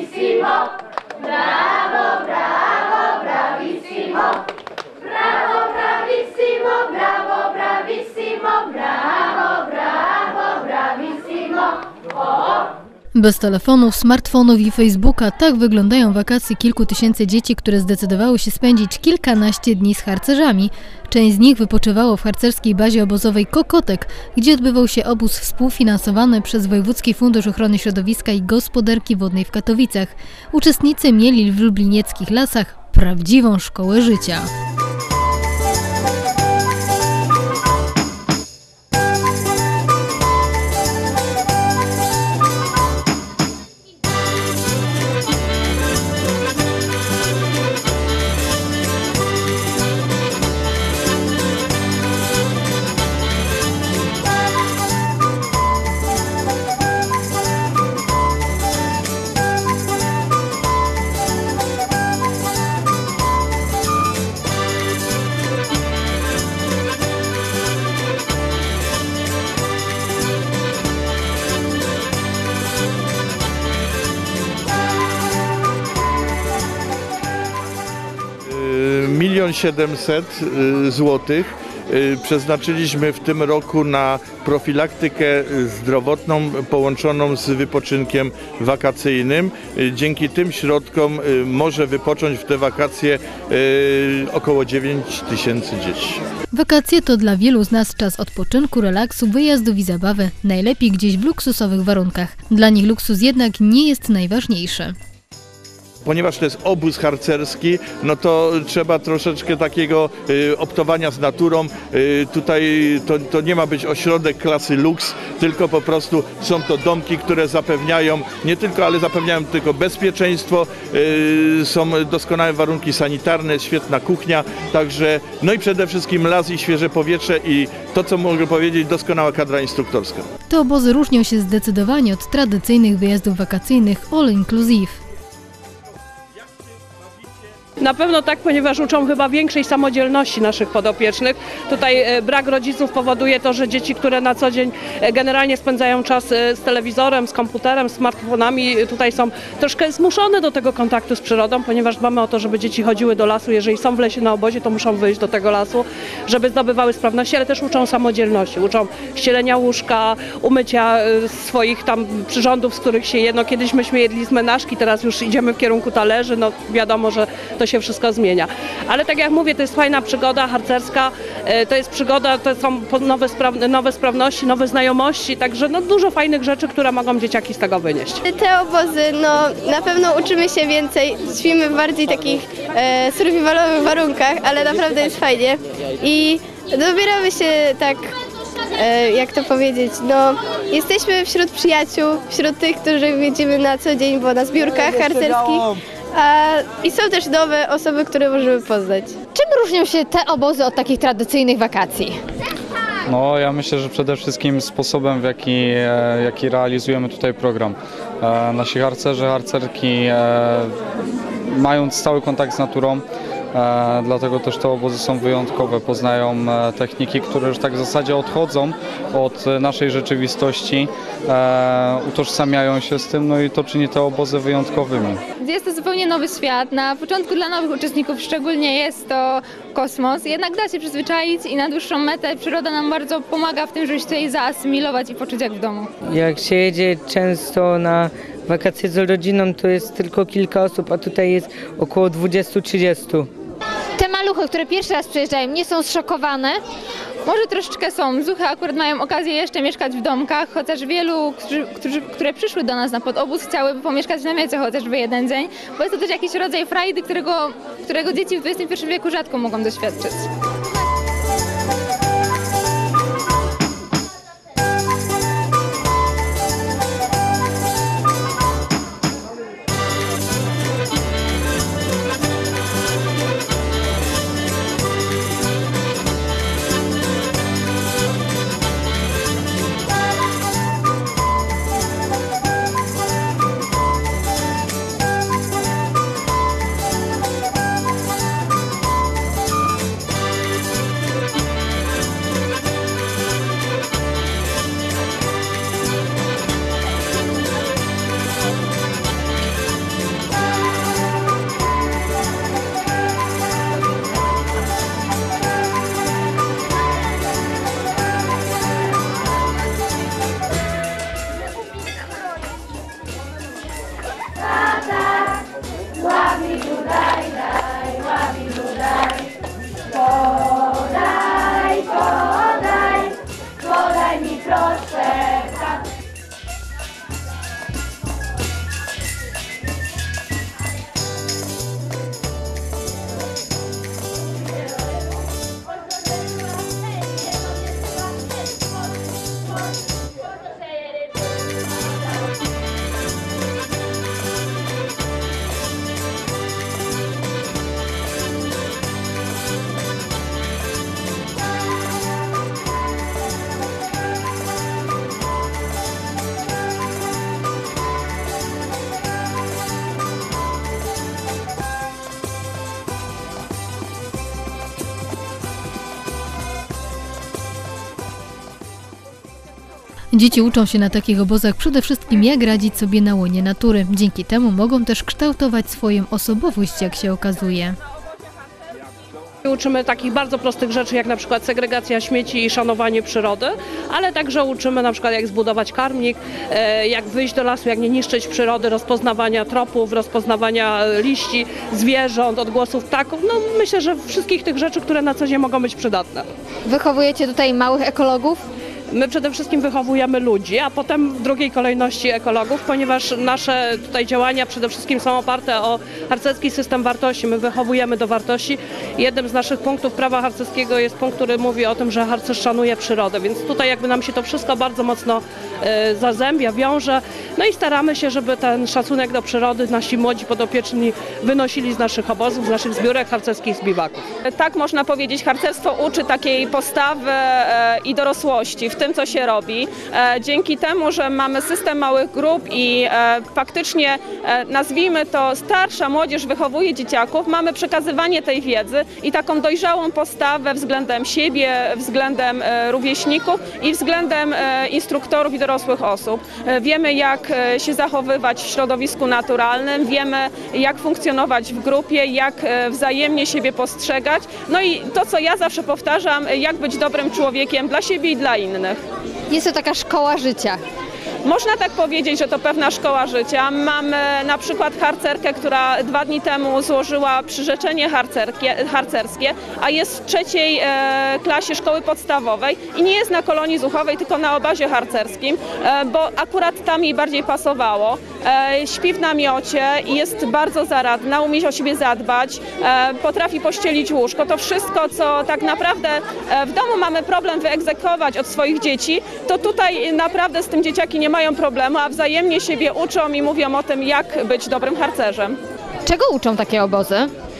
bravissimo, bravo, bravo, bravissimo, bravo, bravissimo, bravo, bravissimo, bravo, bravo, bravissimo. O! Bez telefonów, smartfonów i Facebooka tak wyglądają wakacje kilku tysięcy dzieci, które zdecydowały się spędzić kilkanaście dni z harcerzami. Część z nich wypoczywało w harcerskiej bazie obozowej Kokotek, gdzie odbywał się obóz współfinansowany przez Wojewódzki Fundusz Ochrony Środowiska i Gospodarki Wodnej w Katowicach. Uczestnicy mieli w lublinieckich lasach prawdziwą szkołę życia. Milion 700 złotych przeznaczyliśmy w tym roku na profilaktykę zdrowotną połączoną z wypoczynkiem wakacyjnym. Dzięki tym środkom może wypocząć w te wakacje około 9 tysięcy dzieci. Wakacje to dla wielu z nas czas odpoczynku, relaksu, wyjazdów i zabawy, najlepiej gdzieś w luksusowych warunkach. Dla nich luksus jednak nie jest najważniejszy. Ponieważ to jest obóz harcerski, no to trzeba troszeczkę takiego optowania z naturą. Tutaj to nie ma być ośrodek klasy luks, tylko po prostu są to domki, które zapewniają nie tylko, ale zapewniają tylko bezpieczeństwo, są doskonałe warunki sanitarne, świetna kuchnia, także no i przede wszystkim las i świeże powietrze i to, co mogę powiedzieć, doskonała kadra instruktorska. Te obozy różnią się zdecydowanie od tradycyjnych wyjazdów wakacyjnych all inclusive. Na pewno tak, ponieważ uczą chyba większej samodzielności naszych podopiecznych. Tutaj brak rodziców powoduje to, że dzieci, które na co dzień generalnie spędzają czas z telewizorem, z komputerem, smartfonami, tutaj są troszkę zmuszone do tego kontaktu z przyrodą, ponieważ dbamy o to, żeby dzieci chodziły do lasu. Jeżeli są w lesie na obozie, to muszą wyjść do tego lasu, żeby zdobywały sprawności, ale też uczą samodzielności, uczą ścielenia łóżka, umycia swoich tam przyrządów, z których się je. No, kiedyś myśmy jedli z menażki, teraz już idziemy w kierunku talerzy, no wiadomo, że to się wszystko zmienia. Ale tak jak mówię, to jest fajna przygoda harcerska, to jest przygoda, to są nowe sprawności, nowe znajomości, także no dużo fajnych rzeczy, które mogą dzieciaki z tego wynieść. Te obozy, no na pewno uczymy się więcej, śpimy w bardziej takich survivalowych warunkach, ale naprawdę jest fajnie i dobieramy się tak, jak to powiedzieć, no jesteśmy wśród przyjaciół, wśród tych, którzy widzimy na co dzień, bo na zbiórkach harcerskich. I są też nowe osoby, które możemy poznać. Czym różnią się te obozy od takich tradycyjnych wakacji? No, ja myślę, że przede wszystkim sposobem, w jaki realizujemy tutaj program. Nasi harcerze, harcerki mają stały kontakt z naturą, dlatego też te obozy są wyjątkowe. Poznają techniki, które już tak w zasadzie odchodzą od naszej rzeczywistości, utożsamiają się z tym, no i to czyni te obozy wyjątkowymi. Jest to zupełnie nowy świat. Na początku dla nowych uczestników szczególnie jest to kosmos. Jednak da się przyzwyczaić i na dłuższą metę przyroda nam bardzo pomaga w tym, żeby się tutaj zaasymilować i poczuć jak w domu. Jak się jedzie często na wakacje z rodziną, to jest tylko kilka osób, a tutaj jest około 20-30. Te maluchy, które pierwszy raz przyjeżdżają, nie są zszokowane? Może troszeczkę są. Zuchy akurat mają okazję jeszcze mieszkać w domkach, chociaż wielu, które przyszły do nas na podobóz, chciałyby pomieszkać w namiocie chociażby jeden dzień, bo jest to też jakiś rodzaj frajdy, którego dzieci w XXI wieku rzadko mogą doświadczyć. daj, daj, łabilu, daj. Podaj, podaj, podaj mi proszę. Dzieci uczą się na takich obozach przede wszystkim, jak radzić sobie na łonie natury. Dzięki temu mogą też kształtować swoją osobowość, jak się okazuje. Uczymy takich bardzo prostych rzeczy, jak na przykład segregacja śmieci i szanowanie przyrody, ale także uczymy na przykład, jak zbudować karmnik, jak wyjść do lasu, jak nie niszczyć przyrody, rozpoznawania tropów, rozpoznawania liści, zwierząt, odgłosów ptaków. No, myślę, że wszystkich tych rzeczy, które na co dzień mogą być przydatne. Wychowujecie tutaj małych ekologów? My przede wszystkim wychowujemy ludzi, a potem w drugiej kolejności ekologów, ponieważ nasze tutaj działania przede wszystkim są oparte o harcerski system wartości. My wychowujemy do wartości. Jednym z naszych punktów prawa harcerskiego jest punkt, który mówi o tym, że harcerz szanuje przyrodę, więc tutaj jakby nam się to wszystko bardzo mocno zazębia, wiąże. No i staramy się, żeby ten szacunek do przyrody nasi młodzi podopieczni wynosili z naszych obozów, z naszych zbiórek harcerskich, z biwaków. Tak można powiedzieć, harcerstwo uczy takiej postawy i dorosłości w tym, co się robi. Dzięki temu, że mamy system małych grup i faktycznie, nazwijmy to, starsza młodzież wychowuje dzieciaków, mamy przekazywanie tej wiedzy i taką dojrzałą postawę względem siebie, względem rówieśników i względem instruktorów i dorosłych osób. Wiemy, jak się zachowywać w środowisku naturalnym, wiemy, jak funkcjonować w grupie, jak wzajemnie siebie postrzegać. No i to, co ja zawsze powtarzam, jak być dobrym człowiekiem dla siebie i dla innych. Jest to taka szkoła życia. Można tak powiedzieć, że to pewna szkoła życia. Mamy na przykład harcerkę, która 2 dni temu złożyła przyrzeczenie harcerskie, a jest w 3. klasie szkoły podstawowej i nie jest na kolonii zuchowej, tylko na obozie harcerskim, bo akurat tam jej bardziej pasowało. Śpi w namiocie i jest bardzo zaradna, umie o siebie zadbać, potrafi pościelić łóżko. To wszystko, co tak naprawdę w domu mamy problem wyegzekwować od swoich dzieci, to tutaj naprawdę z tym dzieciaki nie mają problemu, a wzajemnie siebie uczą i mówią o tym, jak być dobrym harcerzem. Czego uczą takie obozy?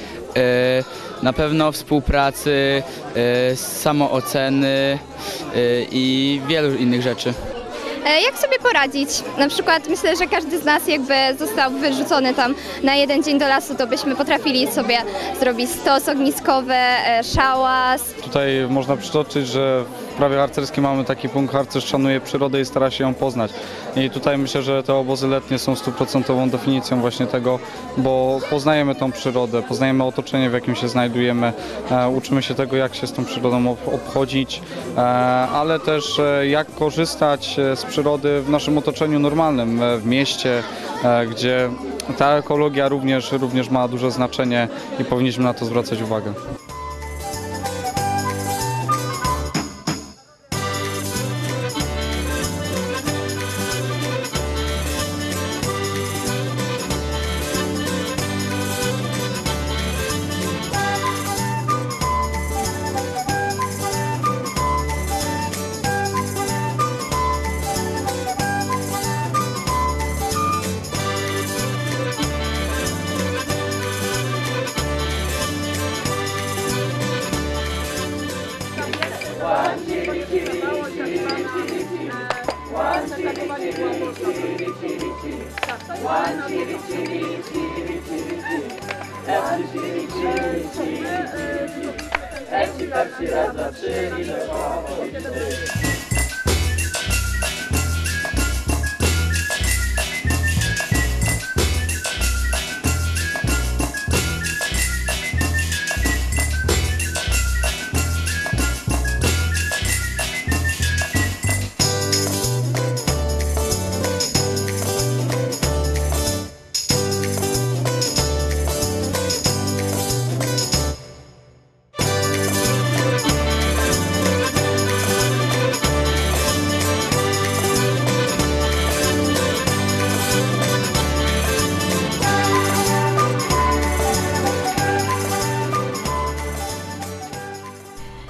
Na pewno współpracy, samooceny i wielu innych rzeczy. Jak sobie poradzić? Na przykład myślę, że każdy z nas jakby został wyrzucony tam na 1 dzień do lasu, to byśmy potrafili sobie zrobić stos ogniskowy, szałas. Tutaj można przytoczyć, że w prawie harcerskim mamy taki punkt: harcerz szanuje przyrodę i stara się ją poznać. I tutaj myślę, że te obozy letnie są 100% definicją właśnie tego, bo poznajemy tą przyrodę, poznajemy otoczenie, w jakim się znajdujemy, uczymy się tego, jak się z tą przyrodą obchodzić, ale też jak korzystać z przyrody w naszym otoczeniu normalnym, w mieście, gdzie ta ekologia również ma duże znaczenie i powinniśmy na to zwracać uwagę.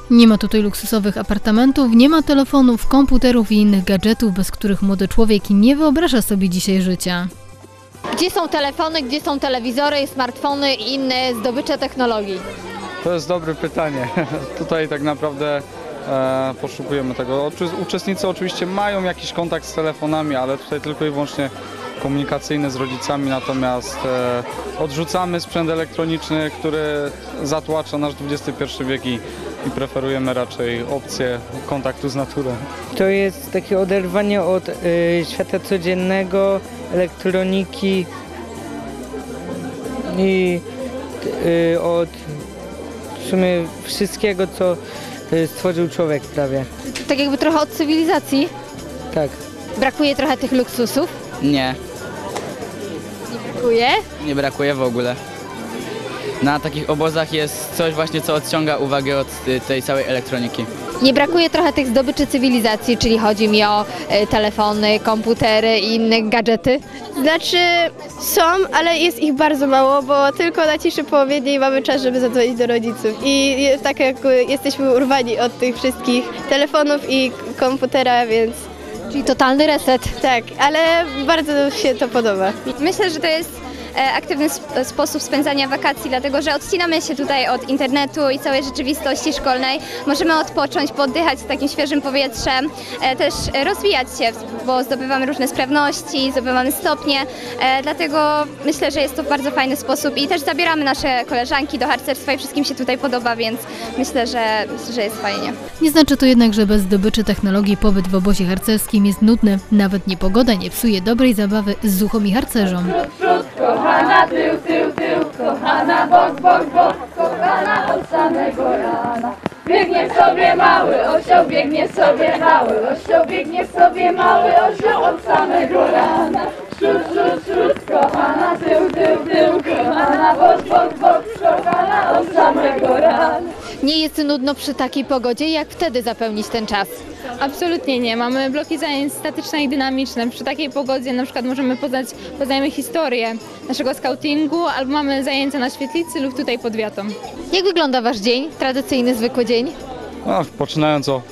Nie ma tutaj luksusowych apartamentów, nie ma telefonów, komputerów i innych gadżetów, bez których młody człowiek nie wyobraża sobie dzisiaj życia. Gdzie są telefony, gdzie są telewizory, smartfony i inne zdobycze technologii? To jest dobre pytanie. Tutaj tak naprawdę poszukujemy tego. Uczestnicy oczywiście mają jakiś kontakt z telefonami, ale tutaj tylko i wyłącznie komunikacyjny z rodzicami, natomiast odrzucamy sprzęt elektroniczny, który zatłacza nasz XXI wiek i preferujemy raczej opcję kontaktu z naturą. To jest takie oderwanie od świata codziennego, elektroniki i od w sumie wszystkiego, co stworzył człowiek prawie. Tak jakby trochę od cywilizacji? Tak. Brakuje trochę tych luksusów? Nie, Nie brakuje? nie brakuje w ogóle. Na takich obozach jest coś właśnie, co odciąga uwagę od tej całej elektroniki. Nie brakuje trochę tych zdobyczy cywilizacji, czyli chodzi mi o telefony, komputery i inne gadżety? Znaczy są, ale jest ich bardzo mało, bo tylko na ciszy połowiedniej mamy czas, żeby zadzwonić do rodziców. I tak jak jesteśmy urwani od tych wszystkich telefonów i komputera, więc... Czyli totalny reset. Tak, ale bardzo się to podoba. Myślę, że to jest aktywny sposób spędzania wakacji, dlatego że odcinamy się tutaj od internetu i całej rzeczywistości szkolnej. Możemy odpocząć, pooddychać takim świeżym powietrzem, też rozwijać się, bo zdobywamy różne sprawności, zdobywamy stopnie, dlatego myślę, że jest to bardzo fajny sposób i też zabieramy nasze koleżanki do harcerstwa i wszystkim się tutaj podoba, więc myślę, że jest fajnie. Nie znaczy to jednak, że bez zdobyczy technologii pobyt w obozie harcerskim jest nudny. Nawet niepogoda nie psuje dobrej zabawy z zuchą i harcerzom. Kochana, tył, tył, tył, kochana, bok, bok, bok, kochana od samego rana. Biegnie sobie mały osioł, biegnie sobie mały osioł, biegnie sobie mały osioł od samego rana. Szut, szut, szut, kochana, tył, tył, tył, kochana, bok, bok, bok, kochana od samego rana. Nie jest nudno przy takiej pogodzie, jak wtedy zapełnić ten czas? Absolutnie nie. Mamy bloki zajęć statyczne i dynamiczne. Przy takiej pogodzie na przykład możemy poznajemy historię naszego skautingu albo mamy zajęcia na świetlicy lub tutaj pod wiatą. Jak wygląda Wasz dzień? Tradycyjny, zwykły dzień? Poczynając o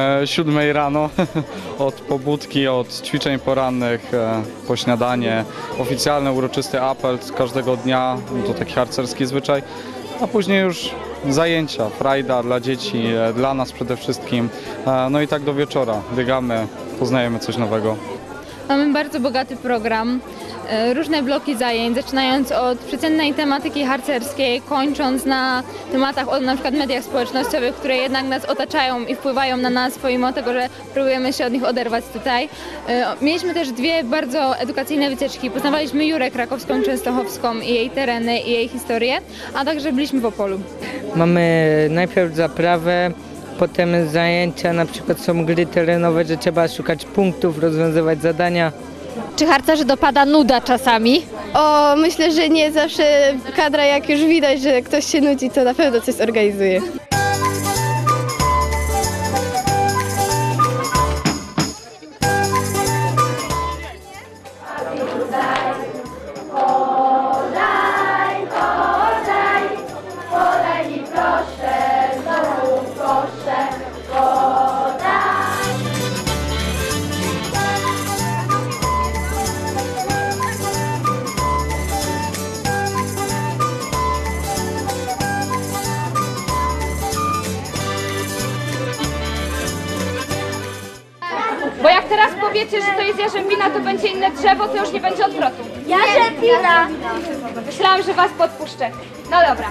7 rano, od pobudki, od ćwiczeń porannych, po śniadanie, oficjalny, uroczysty apel każdego dnia, to taki harcerski zwyczaj, a później już zajęcia, frajda dla dzieci, dla nas przede wszystkim, no i tak do wieczora biegamy, poznajemy coś nowego. Mamy bardzo bogaty program, różne bloki zajęć, zaczynając od przeciętnej tematyki harcerskiej, kończąc na tematach o na przykład mediach społecznościowych, które jednak nas otaczają i wpływają na nas, pomimo tego, że próbujemy się od nich oderwać tutaj. Mieliśmy też dwie bardzo edukacyjne wycieczki. Poznawaliśmy Jurę Krakowską, Częstochowską i jej tereny i jej historię, a także byliśmy w Opolu. Mamy najpierw zaprawę, potem zajęcia, na przykład są gry terenowe, że trzeba szukać punktów, rozwiązywać zadania. Czy harcerzy dopada nuda czasami? O, myślę, że nie. Zawsze kadra, jak już widać, że ktoś się nudzi, to na pewno coś zorganizuje. Podaj mi proszę, znowu proszę, podaj. Bo jak teraz powiecie, że to jest jarzębina, to będzie inne drzewo, to już nie będzie odwrotu. Jarzębina! Myślałam, że was podpuszczę. No dobra.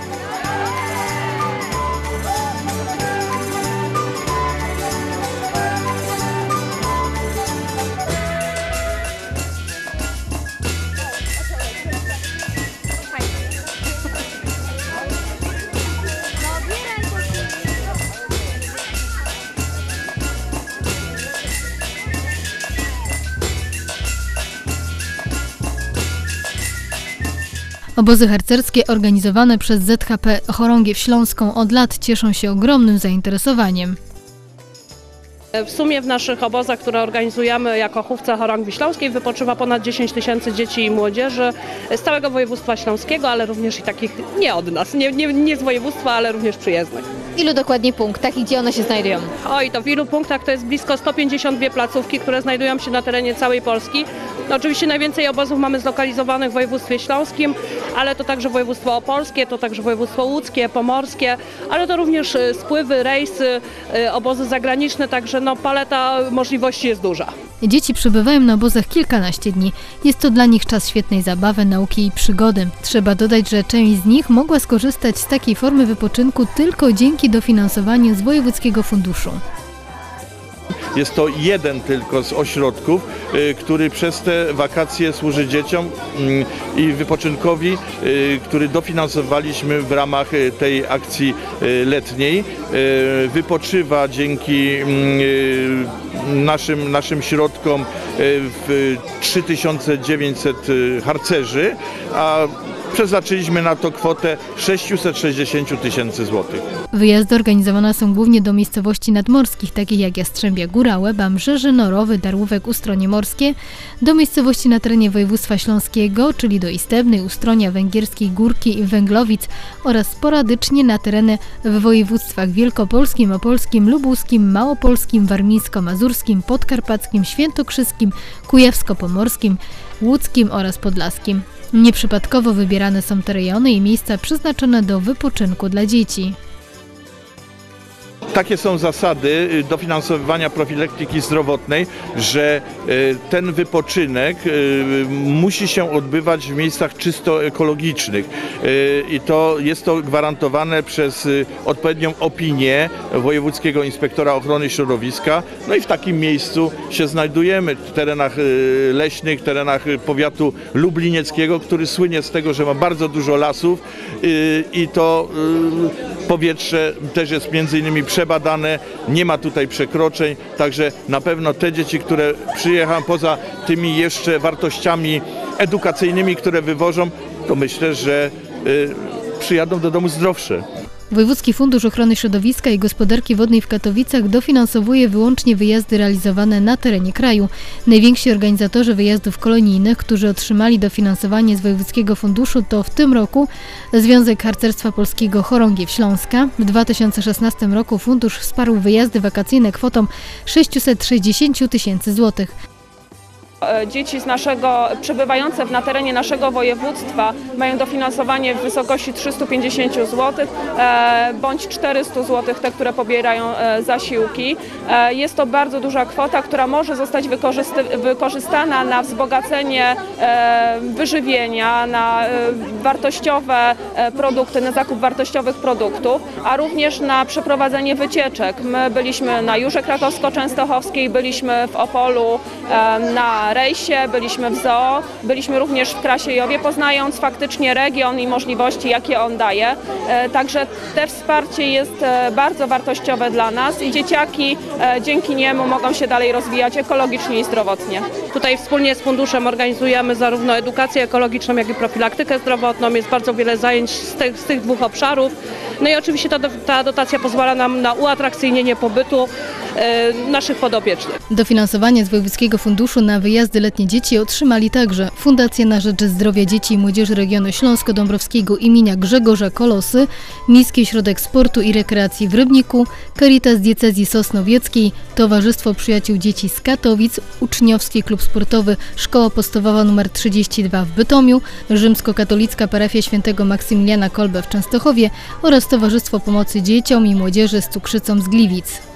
Obozy harcerskie organizowane przez ZHP Chorągiew Śląską od lat cieszą się ogromnym zainteresowaniem. W sumie w naszych obozach, które organizujemy jako Chówce Chorągwi Śląskiej, wypoczywa ponad 10 000 dzieci i młodzieży z całego województwa śląskiego, ale również i takich nie od nas, nie z województwa, ale również przyjezdnych. Ilu dokładnie punktach i gdzie one się znajdują? Oj, to w ilu punktach to jest blisko 152 placówki, które znajdują się na terenie całej Polski. No, oczywiście najwięcej obozów mamy zlokalizowanych w województwie śląskim, ale to także województwo opolskie, to także województwo łódzkie, pomorskie, ale to również spływy, rejsy, obozy zagraniczne, także no, paleta możliwości jest duża. Dzieci przebywają na obozach kilkanaście dni. Jest to dla nich czas świetnej zabawy, nauki i przygody. Trzeba dodać, że część z nich mogła skorzystać z takiej formy wypoczynku tylko dzięki dofinansowaniu z Wojewódzkiego Funduszu. Jest to jeden tylko z ośrodków, który przez te wakacje służy dzieciom i wypoczynkowi, który dofinansowaliśmy w ramach tej akcji letniej. Wypoczywa dzięki naszym środkom 3900 harcerzy, a przeznaczyliśmy na to kwotę 660 000 złotych. Wyjazdy organizowane są głównie do miejscowości nadmorskich, takich jak Jastrzębia Góra, Łeba, Mrzeży, Norowy, Darłówek, Ustronie Morskie, do miejscowości na terenie województwa śląskiego, czyli do Istebnej, Ustronia, Węgierskiej Górki i Węglowic oraz sporadycznie na tereny w województwach wielkopolskim, opolskim, lubuskim, małopolskim, warmińsko-mazurskim, podkarpackim, świętokrzyskim, kujawsko-pomorskim, łódzkim oraz podlaskim. Nieprzypadkowo wybierane są te rejony i miejsca przeznaczone do wypoczynku dla dzieci. Takie są zasady dofinansowywania profilaktyki zdrowotnej, że ten wypoczynek musi się odbywać w miejscach czysto ekologicznych i to jest to gwarantowane przez odpowiednią opinię Wojewódzkiego Inspektora Ochrony Środowiska. No i w takim miejscu się znajdujemy, w terenach leśnych, terenach powiatu lublinieckiego, który słynie z tego, że ma bardzo dużo lasów i to powietrze też jest między innymi przebadane, nie ma tutaj przekroczeń, także na pewno te dzieci, które przyjechały poza tymi jeszcze wartościami edukacyjnymi, które wywożą, to myślę, że przyjadą do domu zdrowsze. Wojewódzki Fundusz Ochrony Środowiska i Gospodarki Wodnej w Katowicach dofinansowuje wyłącznie wyjazdy realizowane na terenie kraju. Najwięksi organizatorzy wyjazdów kolonijnych, którzy otrzymali dofinansowanie z Wojewódzkiego Funduszu, to w tym roku Związek Harcerstwa Polskiego Chorągiew Śląska. W 2016 roku fundusz wsparł wyjazdy wakacyjne kwotą 660 000 złotych. Dzieci przebywające na terenie naszego województwa mają dofinansowanie w wysokości 350 zł bądź 400 zł, te, które pobierają zasiłki. Jest to bardzo duża kwota, która może zostać wykorzystana na wzbogacenie wyżywienia, na wartościowe produkty, na zakup wartościowych produktów, a również na przeprowadzenie wycieczek. My byliśmy na Jurze Krakowsko-Częstochowskiej, byliśmy w Opolu na rejsie, byliśmy w zoo, byliśmy również w Krasiejowie, poznając faktycznie region i możliwości, jakie on daje. Także te wsparcie jest bardzo wartościowe dla nas i dzieciaki dzięki niemu mogą się dalej rozwijać ekologicznie i zdrowotnie. Tutaj wspólnie z funduszem organizujemy zarówno edukację ekologiczną, jak i profilaktykę zdrowotną. Jest bardzo wiele zajęć z tych dwóch obszarów. No i oczywiście ta dotacja pozwala nam na uatrakcyjnienie pobytu naszych podopiecznych. Dofinansowanie z Wojewódzkiego Funduszu na wyjazdy letnie dzieci otrzymali także Fundacja na rzecz Zdrowia Dzieci i Młodzieży Regionu Śląsko-Dąbrowskiego imienia Grzegorza Kolosy, Miejski Ośrodek Sportu i Rekreacji w Rybniku, Caritas Diecezji Sosnowieckiej, Towarzystwo Przyjaciół Dzieci z Katowic, Uczniowski Klub Sportowy Szkoła Podstawowa nr 32 w Bytomiu, Rzymskokatolicka Parafia Świętego Maksymiliana Kolbe w Częstochowie oraz Towarzystwo Pomocy Dzieciom i Młodzieży z Cukrzycą z Gliwic.